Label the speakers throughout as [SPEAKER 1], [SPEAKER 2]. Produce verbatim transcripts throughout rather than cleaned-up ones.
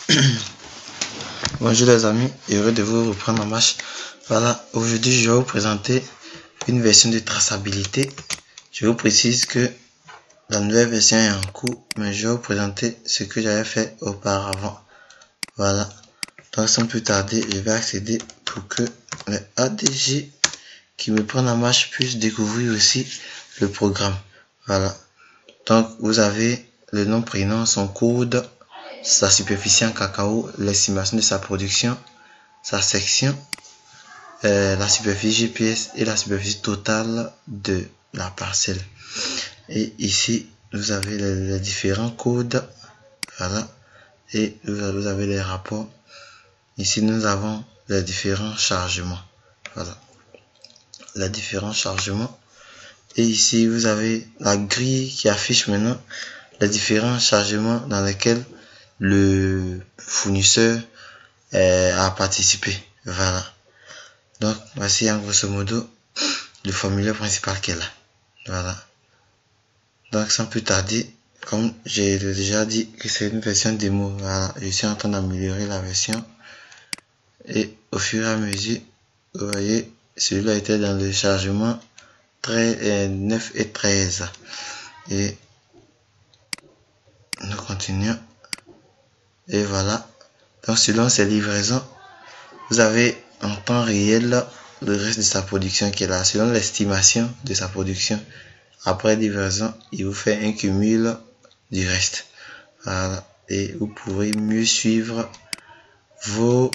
[SPEAKER 1] Bonjour les amis, heureux de vous reprendre en marche. Voilà, aujourd'hui je vais vous présenter une version de traçabilité. Je vous précise que la nouvelle version est en cours, mais je vais vous présenter ce que j'avais fait auparavant. Voilà, donc sans plus tarder, je vais accéder pour que les A D G qui me prennent en marche puissent découvrir aussi le programme. Voilà, donc vous avez le nom, prénom, son code, sa superficie en cacao, l'estimation de sa production, sa section, euh, la superficie G P S et la superficie totale de la parcelle. Et ici, vous avez les, les différents codes. Voilà. Et vous avez, vous avez les rapports. Ici, nous avons les différents chargements. Voilà. Les différents chargements. Et ici, vous avez la grille qui affiche maintenant les différents chargements dans lesquels le fournisseur euh, a participé. Voilà. Donc, voici en grosso modo le formulaire principal qui est là. Voilà. Donc, sans plus tarder, comme j'ai déjà dit que c'est une version démo, voilà, je suis en train d'améliorer la version. Et au fur et à mesure, vous voyez, celui-là était dans le chargement neuf et treize. Et nous continuons. Et voilà. Donc, selon ces livraisons, vous avez en temps réel le reste de sa production qui est là. Selon l'estimation de sa production, après livraison, il vous fait un cumul du reste. Voilà. Et vous pourrez mieux suivre vos,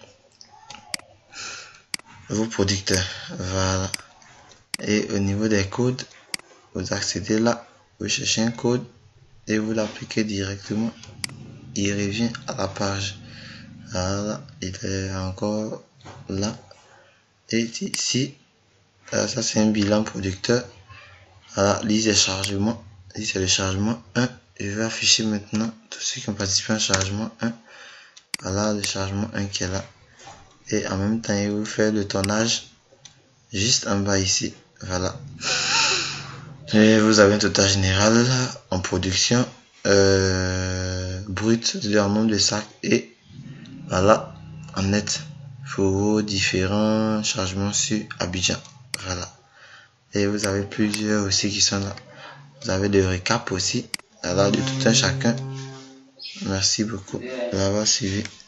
[SPEAKER 1] vos producteurs. Voilà. Et au niveau des codes, vous accédez là, vous cherchez un code et vous l'appliquez directement. Il revient à la page. Voilà, il est encore là. Et ici, ça c'est un bilan producteur. Voilà, liste des chargements. Ici c'est le chargement un. Je vais afficher maintenant tous ceux qui ont participé au chargement un. Voilà le chargement un qui est là. Et en même temps, il vous fait le tonnage juste en bas ici. Voilà. Et vous avez un total général en production euh, brut, le nombre de sacs et voilà en net pour vos différents chargements sur Abidjan. Voilà. Et vous avez plusieurs aussi qui sont là. Vous avez des récaps aussi. Voilà, de tout un chacun. Merci beaucoup de m'avoir suivi.